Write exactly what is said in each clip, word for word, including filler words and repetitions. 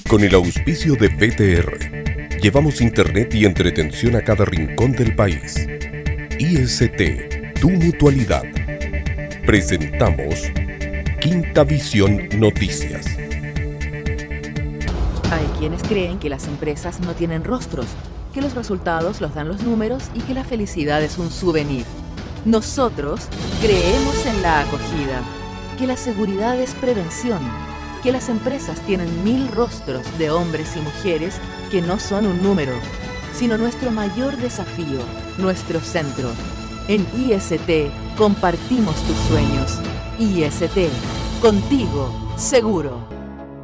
Con el auspicio de B T R, llevamos internet y entretención a cada rincón del país. I S T, tu mutualidad. Presentamos Quinta Visión Noticias. Hay quienes creen que las empresas no tienen rostros, que los resultados los dan los números y que la felicidad es un souvenir. Nosotros creemos en la acogida, que la seguridad es prevención, que las empresas tienen mil rostros de hombres y mujeres que no son un número, sino nuestro mayor desafío, nuestro centro. En I S T compartimos tus sueños. I S T, contigo, seguro.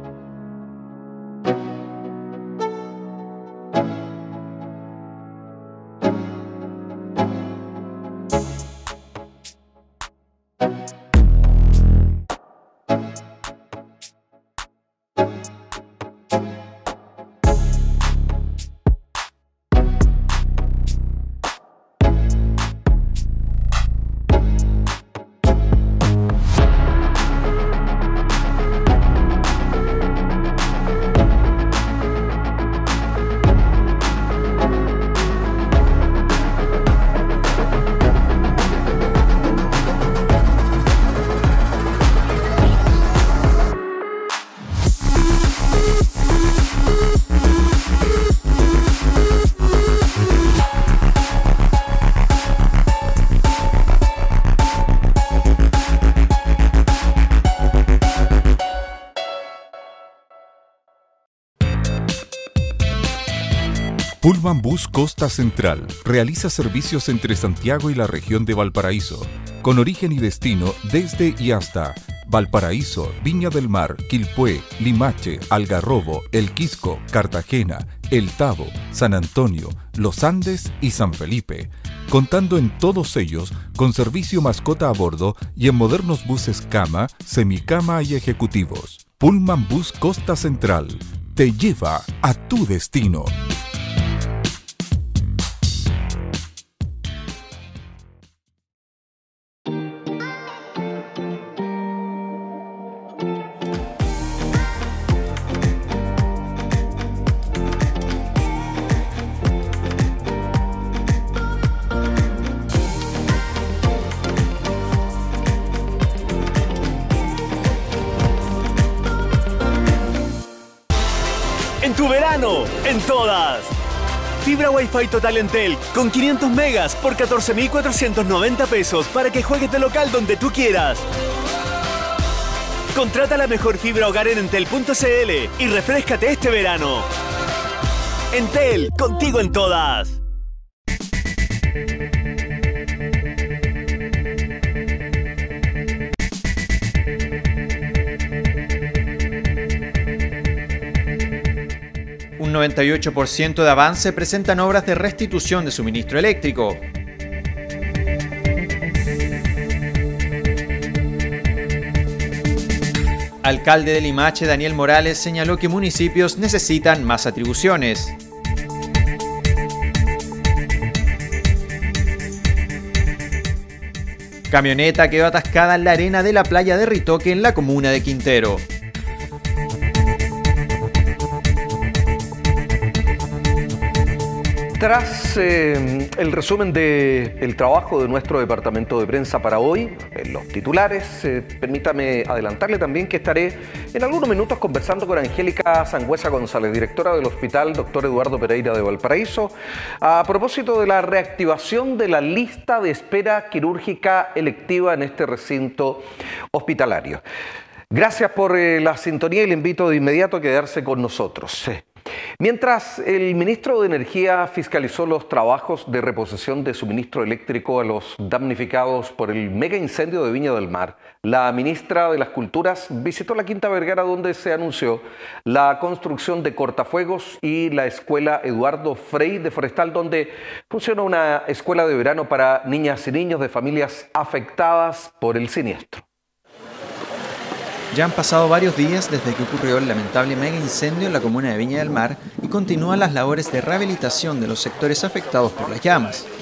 Pullman Bus Costa Central realiza servicios entre Santiago y la región de Valparaíso, con origen y destino desde y hasta Valparaíso, Viña del Mar, Quilpué, Limache, Algarrobo, El Quisco, Cartagena, El Tabo, San Antonio, Los Andes y San Felipe, contando en todos ellos con servicio mascota a bordo y en modernos buses cama, semicama y ejecutivos. Pullman Bus Costa Central te lleva a tu destino. En tu verano, en todas. Fibra Wi-Fi total Entel con quinientos megas por catorce mil cuatrocientos noventa pesos para que juegues de local donde tú quieras. Contrata la mejor fibra hogar en entel punto c l y refréscate este verano. Entel, contigo en todas. Un noventa y ocho por ciento de avance presentan obras de restitución de suministro eléctrico. Alcalde de Limache, Daniel Morales, señaló que municipios necesitan más atribuciones. Camioneta quedó atascada en la arena de la playa de Ritoque en la comuna de Quintero. Tras eh, el resumen del trabajo de nuestro departamento de prensa para hoy, en los titulares, eh, permítame adelantarle también que estaré en algunos minutos conversando con Angélica Sangüesa González, directora del Hospital Doctor Eduardo Pereira de Valparaíso, a propósito de la reactivación de la lista de espera quirúrgica electiva en este recinto hospitalario. Gracias por eh, la sintonía y le invito de inmediato a quedarse con nosotros. Mientras el ministro de Energía fiscalizó los trabajos de reposición de suministro eléctrico a los damnificados por el mega incendio de Viña del Mar, la ministra de las Culturas visitó la Quinta Vergara, donde se anunció la construcción de cortafuegos y la escuela Eduardo Frei de Forestal, donde funciona una escuela de verano para niñas y niños de familias afectadas por el siniestro. Ya han pasado varios días desde que ocurrió el lamentable mega incendio en la comuna de Viña del Mar y continúan las labores de rehabilitación de los sectores afectados por las llamas.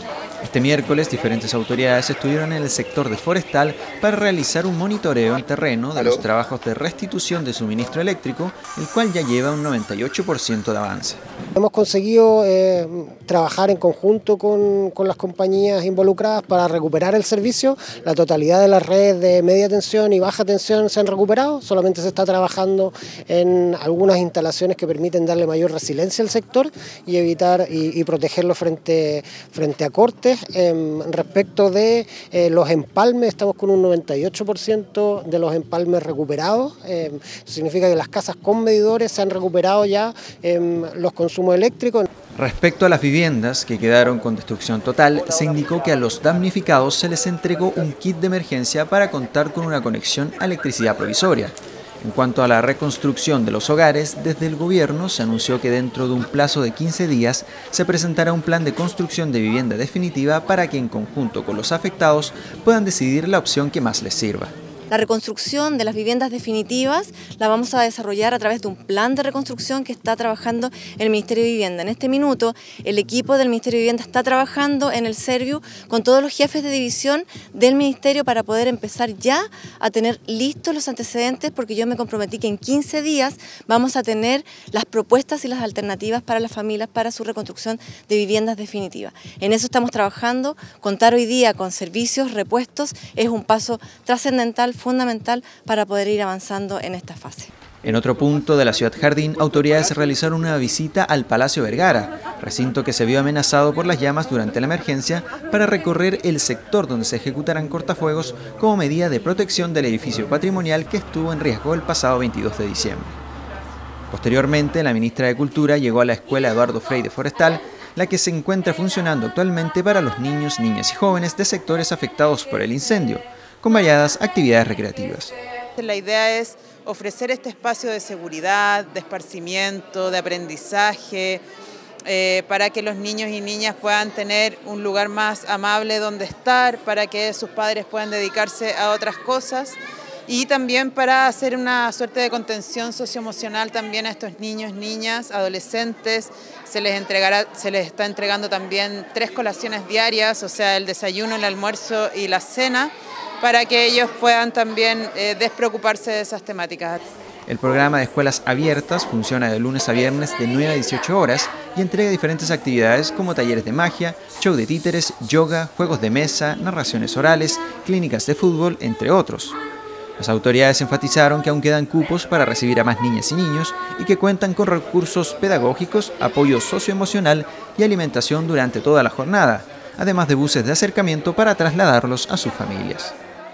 Este miércoles, diferentes autoridades estuvieron en el sector de Forestal para realizar un monitoreo en terreno de los trabajos de restitución de suministro eléctrico, el cual ya lleva un noventa y ocho por ciento de avance. Hemos conseguido eh, trabajar en conjunto con, con las compañías involucradas para recuperar el servicio. La totalidad de las redes de media tensión y baja tensión se han recuperado, solamente se está trabajando en algunas instalaciones que permiten darle mayor resiliencia al sector y evitar y, y protegerlo frente, frente a cortes. Eh, respecto de eh, los empalmes, estamos con un noventa y ocho por ciento de los empalmes recuperados. Eh, eso significa que las casas con medidores se han recuperado ya eh, los consumos eléctricos. Respecto a las viviendas que quedaron con destrucción total, se indicó que a los damnificados se les entregó un kit de emergencia para contar con una conexión a electricidad provisoria. En cuanto a la reconstrucción de los hogares, desde el gobierno se anunció que dentro de un plazo de quince días se presentará un plan de construcción de vivienda definitiva para que en conjunto con los afectados puedan decidir la opción que más les sirva. La reconstrucción de las viviendas definitivas la vamos a desarrollar a través de un plan de reconstrucción que está trabajando el Ministerio de Vivienda. En este minuto, el equipo del Ministerio de Vivienda está trabajando en el Serviu con todos los jefes de división del Ministerio para poder empezar ya a tener listos los antecedentes, porque yo me comprometí que en quince días vamos a tener las propuestas y las alternativas para las familias para su reconstrucción de viviendas definitivas. En eso estamos trabajando. Contar hoy día con servicios repuestos es un paso trascendental, fundamental para poder ir avanzando en esta fase. En otro punto de la ciudad Jardín, autoridades realizaron una visita al Palacio Vergara, recinto que se vio amenazado por las llamas durante la emergencia, para recorrer el sector donde se ejecutarán cortafuegos como medida de protección del edificio patrimonial que estuvo en riesgo el pasado veintidós de diciembre. Posteriormente, la ministra de Cultura llegó a la Escuela Eduardo Frei de Forestal, la que se encuentra funcionando actualmente para los niños, niñas y jóvenes de sectores afectados por el incendio, con variadas actividades recreativas. La idea es ofrecer este espacio de seguridad, de esparcimiento, de aprendizaje, eh, para que los niños y niñas puedan tener un lugar más amable donde estar, para que sus padres puedan dedicarse a otras cosas y también para hacer una suerte de contención socioemocional también a estos niños, niñas, adolescentes. Se les entregará, se les está entregando también tres colaciones diarias, o sea, el desayuno, el almuerzo y la cena, para que ellos puedan también eh, despreocuparse de esas temáticas. El programa de escuelas abiertas funciona de lunes a viernes de nueve a dieciocho horas y entrega diferentes actividades como talleres de magia, show de títeres, yoga, juegos de mesa, narraciones orales, clínicas de fútbol, entre otros. Las autoridades enfatizaron que aún quedan cupos para recibir a más niñas y niños y que cuentan con recursos pedagógicos, apoyo socioemocional y alimentación durante toda la jornada, además de buses de acercamiento para trasladarlos a sus familias.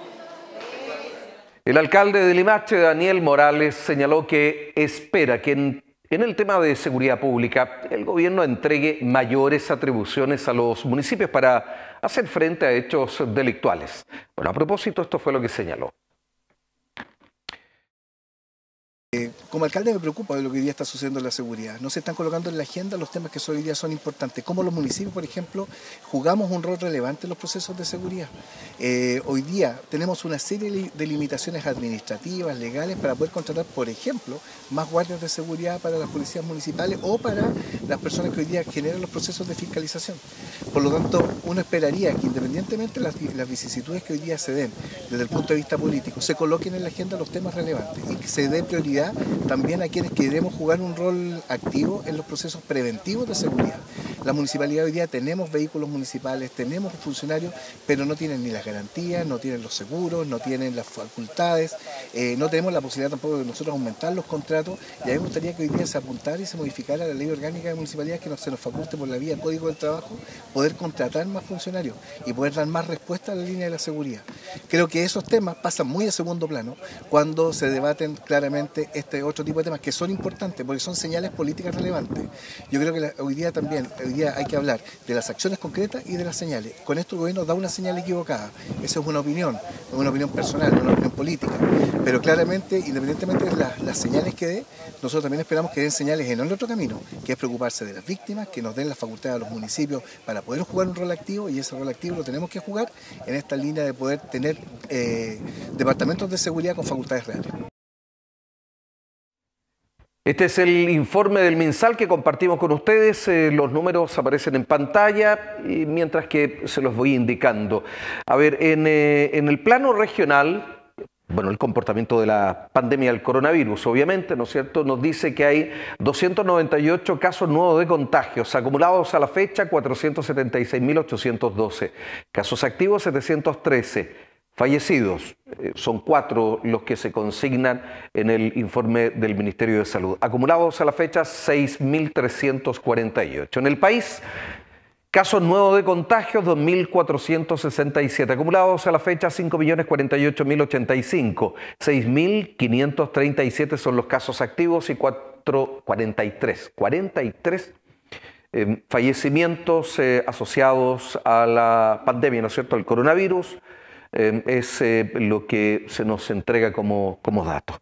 El alcalde de Limache, Daniel Morales, señaló que espera que en, en el tema de seguridad pública el gobierno entregue mayores atribuciones a los municipios para hacer frente a hechos delictuales. Bueno, a propósito, esto fue lo que señaló. Como alcalde me preocupa de lo que hoy día está sucediendo en la seguridad. No se están colocando en la agenda los temas que hoy día son importantes. Como los municipios, por ejemplo, jugamos un rol relevante en los procesos de seguridad. Eh, hoy día tenemos una serie de limitaciones administrativas, legales, para poder contratar, por ejemplo, más guardias de seguridad para las policías municipales o para las personas que hoy día generan los procesos de fiscalización. Por lo tanto, uno esperaría que independientemente de las, las vicisitudes que hoy día se den desde el punto de vista político, se coloquen en la agenda los temas relevantes y que se dé prioridad también a quienes queremos jugar un rol activo en los procesos preventivos de seguridad. La municipalidad hoy día tenemos vehículos municipales, tenemos funcionarios, pero no tienen ni las garantías, no tienen los seguros, no tienen las facultades, eh, no tenemos la posibilidad tampoco de nosotros aumentar los contratos, y a mí me gustaría que hoy día se apuntara y se modificara la ley orgánica de municipalidades, que no se nos faculte por la vía Código del Trabajo poder contratar más funcionarios y poder dar más respuesta a la línea de la seguridad. Creo que esos temas pasan muy a segundo plano cuando se debaten claramente este otro tipo de temas que son importantes porque son señales políticas relevantes. Yo creo que la, hoy día también hoy día hay que hablar de las acciones concretas y de las señales. Con esto el gobierno da una señal equivocada. Esa es una opinión, es una opinión personal, una opinión política. Pero claramente, independientemente de las, las señales que dé, nosotros también esperamos que den señales en el otro camino, que es preocuparse de las víctimas, que nos den las facultades a los municipios para poder jugar un rol activo, y ese rol activo lo tenemos que jugar en esta línea de poder tener eh, departamentos de seguridad con facultades reales. Este es el informe del MinSal que compartimos con ustedes. Eh, los números aparecen en pantalla y mientras que se los voy indicando. A ver, en, eh, en el plano regional, bueno, el comportamiento de la pandemia del coronavirus, obviamente, ¿no es cierto?, nos dice que hay doscientos noventa y ocho casos nuevos de contagios, acumulados a la fecha cuatrocientos setenta y seis mil ochocientos doce, casos activos setecientos trece. Fallecidos, eh, son cuatro los que se consignan en el informe del Ministerio de Salud. Acumulados a la fecha, seis mil trescientos cuarenta y ocho. En el país, casos nuevos de contagios, dos mil cuatrocientos sesenta y siete. Acumulados a la fecha, cinco millones cuarenta y ocho mil ochenta y cinco. seis mil quinientos treinta y siete son los casos activos y cuarenta y tres. cuarenta y tres eh, fallecimientos eh, asociados a la pandemia, ¿no es cierto?, el coronavirus. Eh, es eh, lo que se nos entrega como, como dato.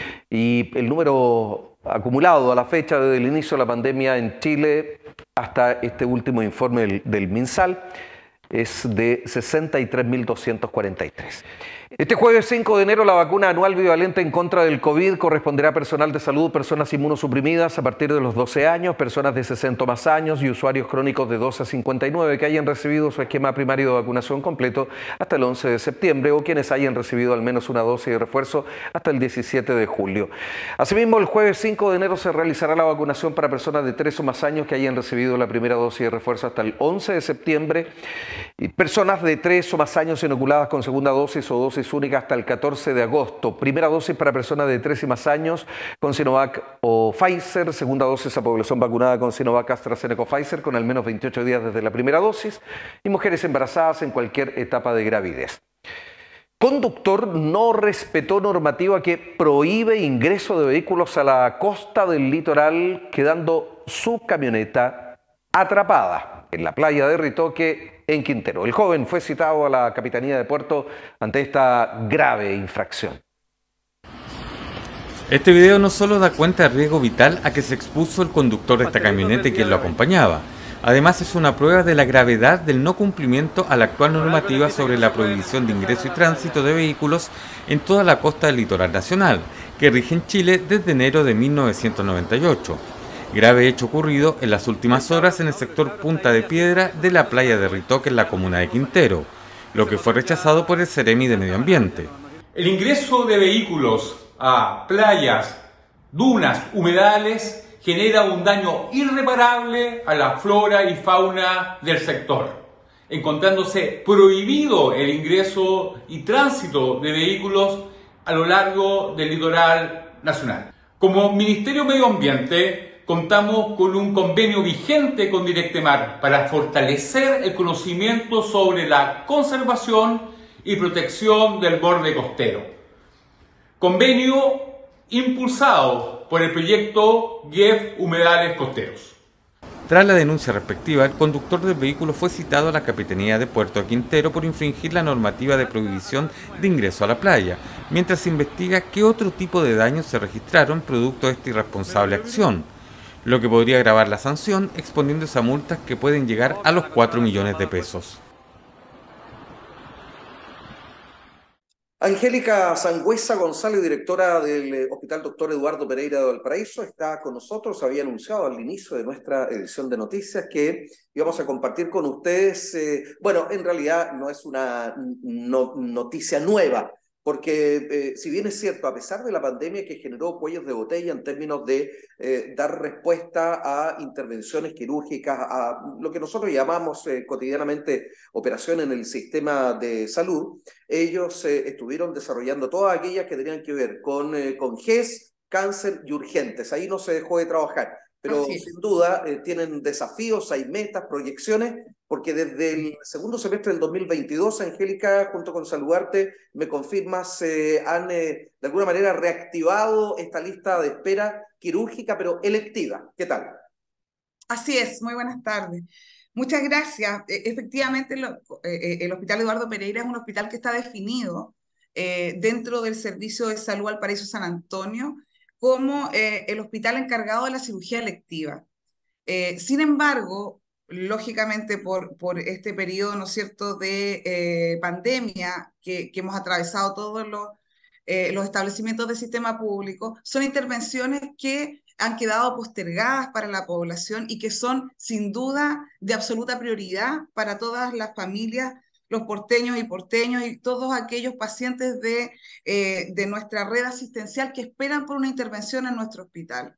Y el número acumulado a la fecha desde el inicio de la pandemia en Chile hasta este último informe del, del MinSal es de sesenta y tres mil doscientos cuarenta y tres. Este jueves cinco de enero la vacuna anual bivalente en contra del COVID corresponderá a personal de salud, personas inmunosuprimidas a partir de los doce años, personas de sesenta o más años y usuarios crónicos de doce a cincuenta y nueve que hayan recibido su esquema primario de vacunación completo hasta el once de septiembre o quienes hayan recibido al menos una dosis de refuerzo hasta el diecisiete de julio. Asimismo, el jueves cinco de enero se realizará la vacunación para personas de tres o más años que hayan recibido la primera dosis de refuerzo hasta el once de septiembre y personas de tres o más años inoculadas con segunda dosis o dosis única hasta el catorce de agosto. Primera dosis para personas de tres y más años con Sinovac o Pfizer. Segunda dosis a población vacunada con Sinovac, AstraZeneca o Pfizer con al menos veintiocho días desde la primera dosis. Y mujeres embarazadas en cualquier etapa de gravidez. Conductor no respetó normativa que prohíbe ingreso de vehículos a la costa del litoral, quedando su camioneta atrapada en la playa de Ritoque, en Quintero. El joven fue citado a la Capitanía de Puerto ante esta grave infracción. Este video no solo da cuenta del riesgo vital a que se expuso el conductor de esta camioneta y quien lo acompañaba, además es una prueba de la gravedad del no cumplimiento a la actual normativa sobre la prohibición de ingreso y tránsito de vehículos en toda la costa del litoral nacional, que rige en Chile desde enero de mil novecientos noventa y ocho. Grave hecho ocurrido en las últimas horas en el sector Punta de Piedra de la playa de Ritoque en la comuna de Quintero, lo que fue rechazado por el Ceremi de Medio Ambiente. El ingreso de vehículos a playas, dunas, humedales genera un daño irreparable a la flora y fauna del sector, encontrándose prohibido el ingreso y tránsito de vehículos a lo largo del litoral nacional. Como Ministerio de Medio Ambiente, contamos con un convenio vigente con Directemar para fortalecer el conocimiento sobre la conservación y protección del borde costero. Convenio impulsado por el proyecto G E F Humedales Costeros. Tras la denuncia respectiva, el conductor del vehículo fue citado a la Capitanía de Puerto Quintero por infringir la normativa de prohibición de ingreso a la playa, mientras se investiga qué otro tipo de daños se registraron producto de esta irresponsable acción, lo que podría agravar la sanción exponiéndose a multas que pueden llegar a los cuatro millones de pesos. Angélica Sangüesa González, directora del Hospital Doctor Eduardo Pereira de Valparaíso, está con nosotros. Había anunciado al inicio de nuestra edición de noticias que íbamos a compartir con ustedes, eh, bueno, en realidad no es una no, noticia nueva, porque eh, si bien es cierto, a pesar de la pandemia que generó cuellos de botella en términos de eh, dar respuesta a intervenciones quirúrgicas, a lo que nosotros llamamos eh, cotidianamente operación en el sistema de salud, ellos eh, estuvieron desarrollando todas aquellas que tenían que ver con, eh, con G E S, cáncer y urgentes. Ahí no se dejó de trabajar, pero sin duda eh, tienen desafíos, hay metas, proyecciones, porque desde el segundo semestre del dos mil veintidós, Angélica, junto con Saludarte, me confirmas, eh, han eh, de alguna manera reactivado esta lista de espera quirúrgica, pero electiva. ¿Qué tal? Así es, muy buenas tardes. Muchas gracias. E efectivamente, lo, eh, el Hospital Eduardo Pereira es un hospital que está definido eh, dentro del Servicio de Salud Valparaíso San Antonio como eh, el hospital encargado de la cirugía electiva. Eh, sin embargo, lógicamente por, por este periodo, ¿no es cierto?, de eh, pandemia que, que hemos atravesado todos los, eh, los establecimientos del sistema público, son intervenciones que han quedado postergadas para la población y que son sin duda de absoluta prioridad para todas las familias, los porteños y porteños y todos aquellos pacientes de, eh, de nuestra red asistencial que esperan por una intervención en nuestro hospital.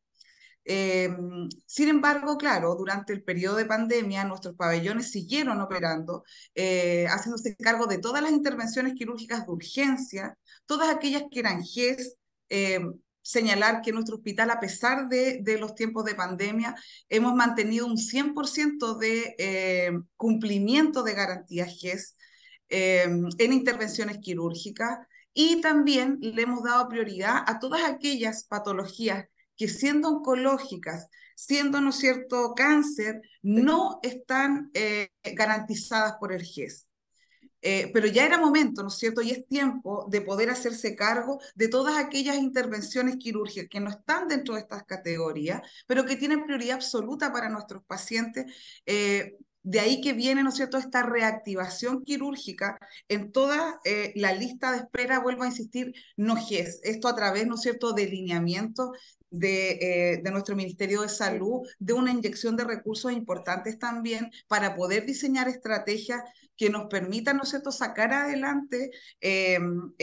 Eh, sin embargo, claro, durante el periodo de pandemia nuestros pabellones siguieron operando, eh, haciéndose cargo de todas las intervenciones quirúrgicas de urgencia, todas aquellas que eran G E S, eh, señalar que nuestro hospital, a pesar de, de los tiempos de pandemia, hemos mantenido un cien por ciento de eh, cumplimiento de garantías G E S eh, en intervenciones quirúrgicas, y también le hemos dado prioridad a todas aquellas patologías que, siendo oncológicas, siendo, ¿no es cierto?, cáncer, no están eh, garantizadas por el G E S. Eh, pero ya era momento, ¿no es cierto?, y es tiempo de poder hacerse cargo de todas aquellas intervenciones quirúrgicas que no están dentro de estas categorías, pero que tienen prioridad absoluta para nuestros pacientes. Eh, de ahí que viene, ¿no es cierto?, esta reactivación quirúrgica en toda eh, la lista de espera, vuelvo a insistir, no G E S. Esto a través, ¿no es cierto?, de lineamientos de, eh, de nuestro Ministerio de Salud, de una inyección de recursos importantes también para poder diseñar estrategias que nos permitan, ¿no es cierto?, sacar adelante eh,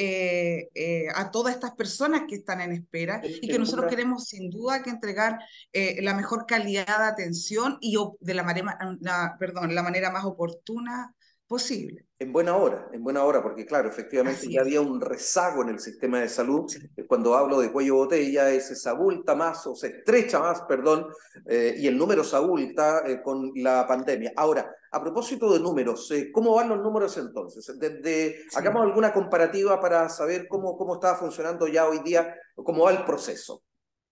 eh, eh, a todas estas personas que están en espera, y que nosotros queremos sin duda que entregar eh, la mejor calidad de atención y de la manera, la, perdón, la manera más oportuna posible. En buena hora, en buena hora, porque claro, efectivamente Así ya es. había un rezago en el sistema de salud. Cuando hablo de cuello botella, ese se abulta más, o se estrecha más, perdón, eh, y el número se abulta eh, con la pandemia. Ahora, a propósito de números, eh, ¿cómo van los números entonces? Desde, sí. Hagamos alguna comparativa para saber cómo, cómo está funcionando ya hoy día, cómo va el proceso.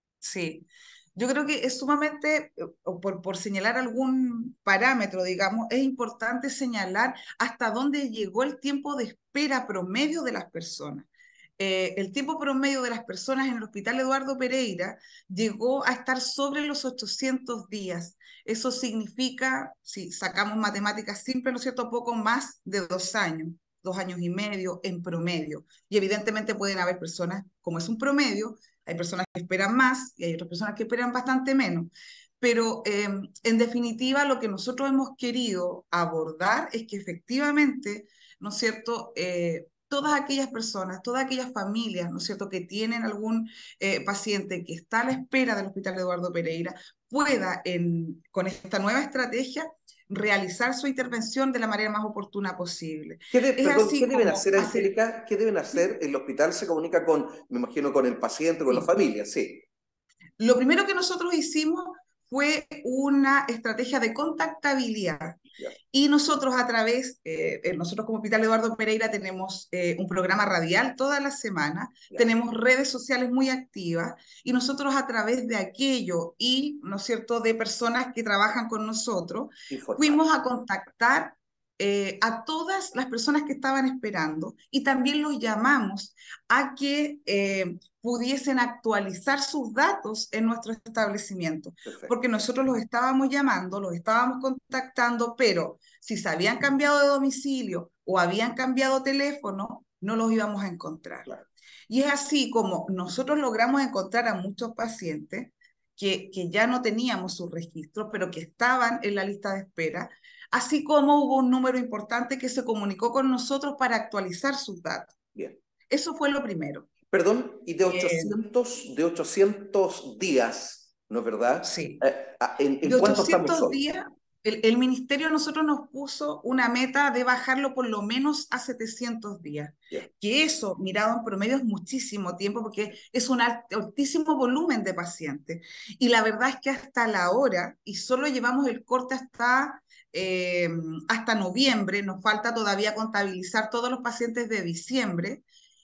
Sí. Yo creo que es sumamente, por, por señalar algún parámetro, digamos, es importante señalar hasta dónde llegó el tiempo de espera promedio de las personas. Eh, el tiempo promedio de las personas en el Hospital Eduardo Pereira llegó a estar sobre los ochocientos días. Eso significa, si sacamos matemáticas simples, ¿no es cierto?, poco más de dos años, dos años y medio en promedio. Y evidentemente pueden haber personas, como es un promedio, hay personas que esperan más y hay otras personas que esperan bastante menos. Pero eh, en definitiva lo que nosotros hemos querido abordar es que efectivamente, ¿no es cierto?, eh, todas aquellas personas, todas aquellas familias, ¿no es cierto?, que tienen algún eh, paciente que está a la espera del Hospital Eduardo Pereira, pueda en, con esta nueva estrategia realizar su intervención de la manera más oportuna posible. ¿Qué, de, es perdón, así ¿qué deben como hacer, Angélica? ¿Qué deben hacer? El hospital se comunica con, me imagino, con el paciente, con sí. la familia, sí. Lo primero que nosotros hicimos fue una estrategia de contactabilidad. Yeah. Y nosotros a través, eh, nosotros como Hospital Eduardo Pereira tenemos eh, un programa radial toda la semana, yeah. tenemos redes sociales muy activas, y nosotros a través de aquello y, ¿no es cierto?, de personas que trabajan con nosotros, Informal. fuimos a contactar Eh, a todas las personas que estaban esperando, y también los llamamos a que eh, pudiesen actualizar sus datos en nuestro establecimiento. Perfecto. Porque nosotros los estábamos llamando, los estábamos contactando, pero si se habían cambiado de domicilio o habían cambiado teléfono, no los íbamos a encontrar. Claro. Y es así como nosotros logramos encontrar a muchos pacientes que, que ya no teníamos sus registros, pero que estaban en la lista de espera, así como hubo un número importante que se comunicó con nosotros para actualizar sus datos. Bien. Eso fue lo primero. Perdón, y de ochocientos, eh, de ochocientos días, ¿no es verdad? Sí. Eh, ¿En, en de cuánto ochocientos estamos hoy? días, el, el ministerio a nosotros nos puso una meta de bajarlo por lo menos a setecientos días. Yeah. Que eso, mirado en promedio, es muchísimo tiempo, porque es un alt, altísimo volumen de pacientes. Y la verdad es que hasta la hora, y solo llevamos el corte hasta... Eh, hasta noviembre, nos falta todavía contabilizar todos los pacientes de diciembre,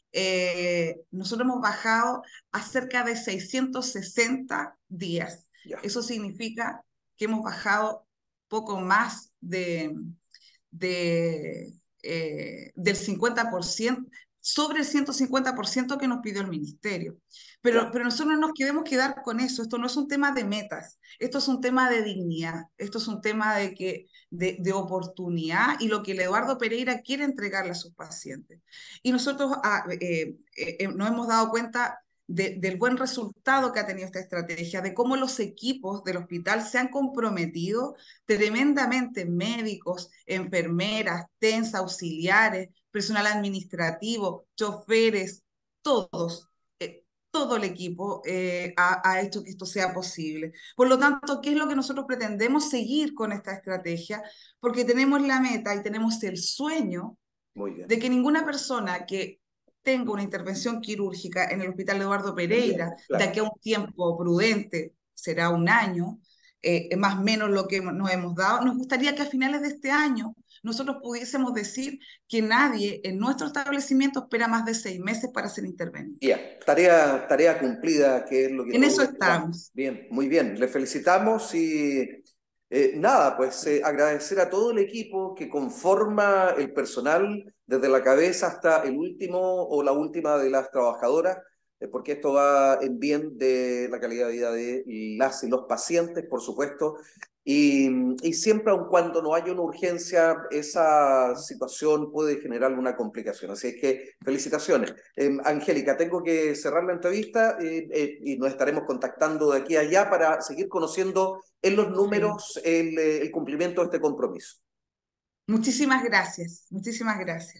eh, nosotros hemos bajado a cerca de seiscientos sesenta días. Yeah. Eso significa que hemos bajado poco más de, de, eh, del cincuenta por ciento, sobre el ciento cincuenta por ciento que nos pidió el ministerio. Pero, claro. pero nosotros no nos queremos quedar con eso. Esto no es un tema de metas, esto es un tema de dignidad, esto es un tema de, que, de, de oportunidad y lo que el Eduardo Pereira quiere entregarle a sus pacientes. Y nosotros ah, eh, eh, nos hemos dado cuenta de, del buen resultado que ha tenido esta estrategia, de cómo los equipos del hospital se han comprometido tremendamente, médicos, enfermeras, T E N S, auxiliares, personal administrativo, choferes, todos, eh, todo el equipo eh, ha, ha hecho que esto sea posible. Por lo tanto, ¿qué es lo que nosotros pretendemos? Seguir con esta estrategia, porque tenemos la meta y tenemos el sueño de que ninguna persona que tenga una intervención quirúrgica en el Hospital Eduardo Pereira, bien, claro. de aquí a un tiempo prudente, será un año, eh, más o menos lo que nos hemos dado, nos gustaría que a finales de este año nosotros pudiésemos decir que nadie en nuestro establecimiento espera más de seis meses para ser intervenido. Bien, tarea, tarea cumplida, que es lo que... En eso estamos. Bien, muy bien, le felicitamos y eh, nada, pues eh, agradecer a todo el equipo que conforma el personal, desde la cabeza hasta el último o la última de las trabajadoras, eh, porque esto va en bien de la calidad de vida de las y los pacientes, por supuesto. Y, y siempre, aun cuando no haya una urgencia, esa situación puede generar una complicación. Así es que felicitaciones. Eh, Angélica, tengo que cerrar la entrevista eh, eh, y nos estaremos contactando de aquí a allá para seguir conociendo en los números el, el cumplimiento de este compromiso. Muchísimas gracias, muchísimas gracias.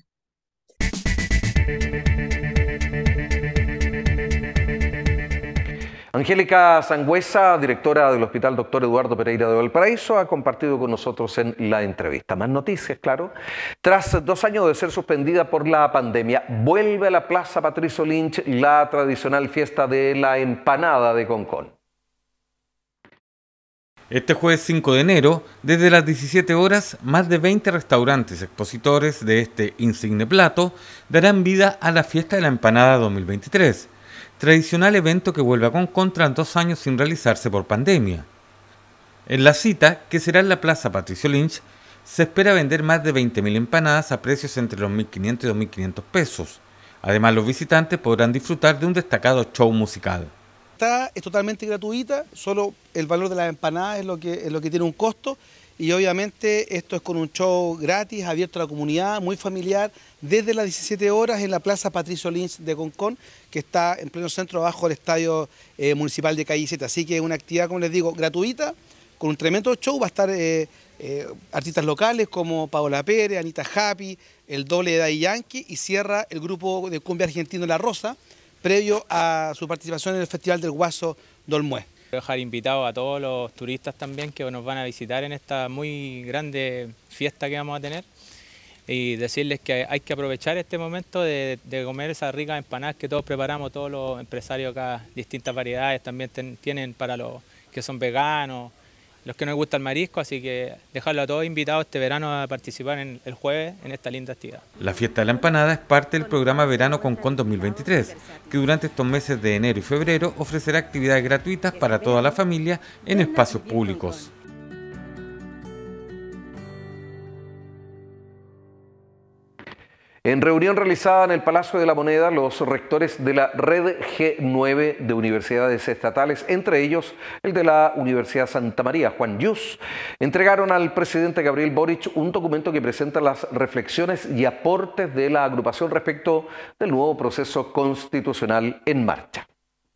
Angélica Sangüesa, directora del Hospital Doctor Eduardo Pereira de Valparaíso, ha compartido con nosotros en la entrevista. Más noticias, claro. Tras dos años de ser suspendida por la pandemia, vuelve a la Plaza Patricio Lynch la tradicional fiesta de la empanada de Concón. Este jueves cinco de enero, desde las diecisiete horas, más de veinte restaurantes expositores de este insigne plato darán vida a la fiesta de la empanada dos mil veintitrés. Tradicional evento que vuelve a Concón tras dos años sin realizarse por pandemia. En la cita, que será en la Plaza Patricio Lynch, se espera vender más de veinte mil empanadas a precios entre los mil quinientos y dos mil quinientos pesos. Además, los visitantes podrán disfrutar de un destacado show musical. Esta es totalmente gratuita, solo el valor de las empanadas es lo que, es lo que tiene un costo. Y obviamente esto es con un show gratis, abierto a la comunidad, muy familiar, desde las diecisiete horas en la Plaza Patricio Lynch de Concón, que está en pleno centro, abajo del Estadio eh, Municipal de Calle siete. Así que es una actividad, como les digo, gratuita, con un tremendo show. Va a estar eh, eh, artistas locales como Paola Pérez, Anita Happy, el doble de Daddy Yankee, y cierra el grupo de cumbia argentino La Rosa, previo a su participación en el Festival del Guaso Dolmué. Dejar invitados a todos los turistas también que nos van a visitar en esta muy grande fiesta que vamos a tener y decirles que hay que aprovechar este momento de, de comer esas ricas empanadas que todos preparamos, todos los empresarios acá, distintas variedades también ten, tienen para los que son veganos, los que no les gusta el marisco, así que dejarlo a todos invitados este verano a participar en el jueves en esta linda actividad. La fiesta de la empanada es parte del programa Verano Concón dos mil veintitrés, que durante estos meses de enero y febrero ofrecerá actividades gratuitas para toda la familia en espacios públicos. En reunión realizada en el Palacio de la Moneda, los rectores de la Red G nueve de universidades estatales, entre ellos el de la Universidad Santa María, Juan Yus, entregaron al presidente Gabriel Boric un documento que presenta las reflexiones y aportes de la agrupación respecto del nuevo proceso constitucional en marcha.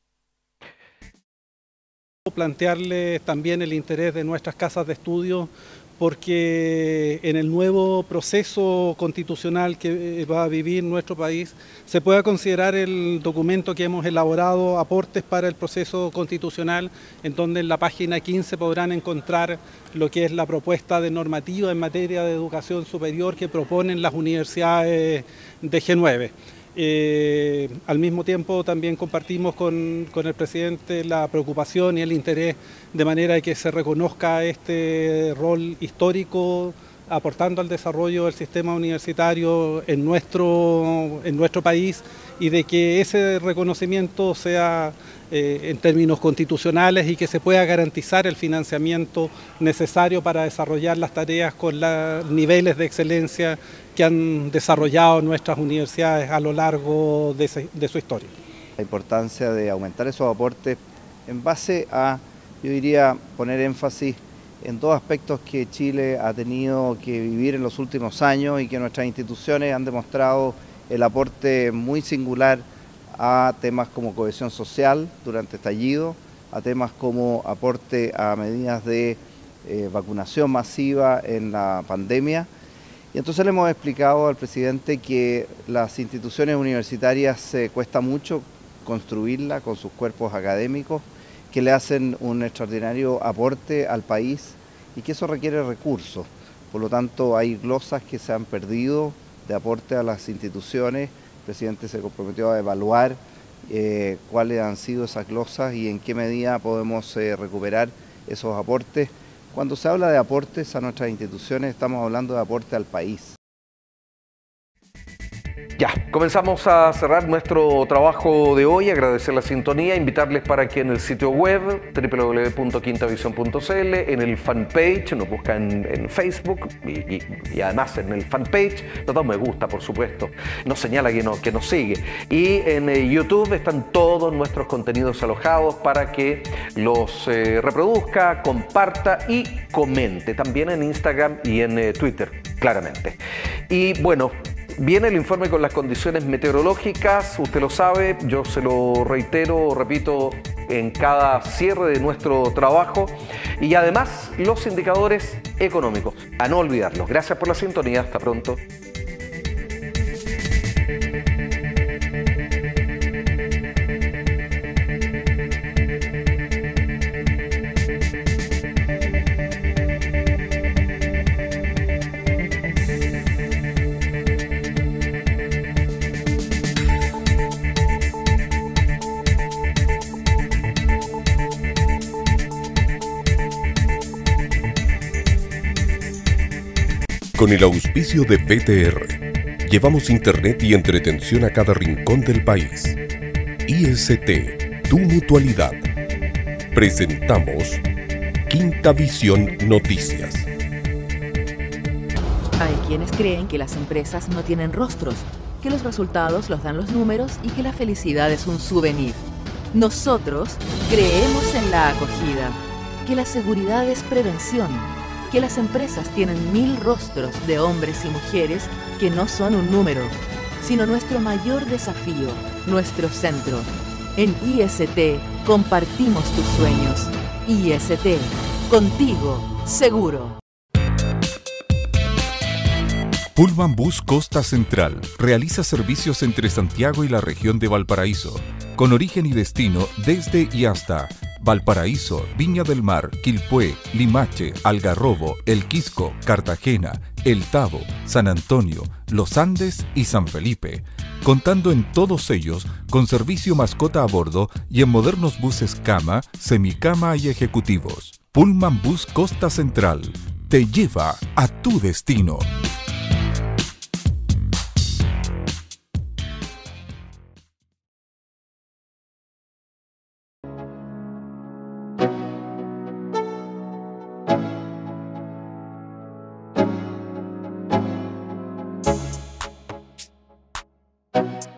Plantearles también el interés de nuestras casas de estudio, porque en el nuevo proceso constitucional que va a vivir nuestro país se pueda considerar el documento que hemos elaborado, aportes para el proceso constitucional, en donde en la página quince podrán encontrar lo que es la propuesta de normativa en materia de educación superior que proponen las universidades de G nueve. Eh, al mismo tiempo también compartimos con, con el presidente la preocupación y el interés de manera que se reconozca este rol histórico aportando al desarrollo del sistema universitario en nuestro, en nuestro país y de que ese reconocimiento sea eh, en términos constitucionales y que se pueda garantizar el financiamiento necesario para desarrollar las tareas con los niveles de excelencia que han desarrollado nuestras universidades a lo largo de, se, de su historia. La importancia de aumentar esos aportes en base a, yo diría, poner énfasis en dos aspectos que Chile ha tenido que vivir en los últimos años y que nuestras instituciones han demostrado el aporte muy singular a temas como cohesión social durante el estallido, a temas como aporte a medidas de eh, vacunación masiva en la pandemia. Y entonces le hemos explicado al presidente que las instituciones universitarias eh, cuesta mucho construirlas con sus cuerpos académicos, que le hacen un extraordinario aporte al país y que eso requiere recursos. Por lo tanto, hay glosas que se han perdido de aporte a las instituciones. El presidente se comprometió a evaluar eh, cuáles han sido esas glosas y en qué medida podemos eh, recuperar esos aportes. Cuando se habla de aportes a nuestras instituciones, estamos hablando de aporte al país. Ya, comenzamos a cerrar nuestro trabajo de hoy, agradecer la sintonía, invitarles para que en el sitio web doble u doble u doble u punto quinta visión punto c l, en el fanpage, nos buscan en, en Facebook y, y, y además en el fanpage nos da un me gusta, por supuesto, nos señala que, no, que nos sigue. Y en eh, YouTube están todos nuestros contenidos alojados para que los eh, reproduzca, comparta y comente, también en Instagram y en eh, Twitter, claramente. Y bueno, viene el informe con las condiciones meteorológicas, usted lo sabe, yo se lo reitero, repito, en cada cierre de nuestro trabajo y además los indicadores económicos, a no olvidarlos. Gracias por la sintonía, hasta pronto. Con el auspicio de B T R, llevamos internet y entretención a cada rincón del país. I S T, tu mutualidad. Presentamos Quinta Visión Noticias. Hay quienes creen que las empresas no tienen rostros, que los resultados los dan los números y que la felicidad es un souvenir. Nosotros creemos en la acogida, que la seguridad es prevención, que las empresas tienen mil rostros de hombres y mujeres que no son un número, sino nuestro mayor desafío, nuestro centro. En I S T compartimos tus sueños. I S T, contigo, seguro. Pullman Bus Costa Central realiza servicios entre Santiago y la región de Valparaíso, con origen y destino desde y hasta Valparaíso, Viña del Mar, Quilpué, Limache, Algarrobo, El Quisco, Cartagena, El Tabo, San Antonio, Los Andes y San Felipe, contando en todos ellos con servicio mascota a bordo y en modernos buses cama, semicama y ejecutivos. Pullman Bus Costa Central te lleva a tu destino. Thank you.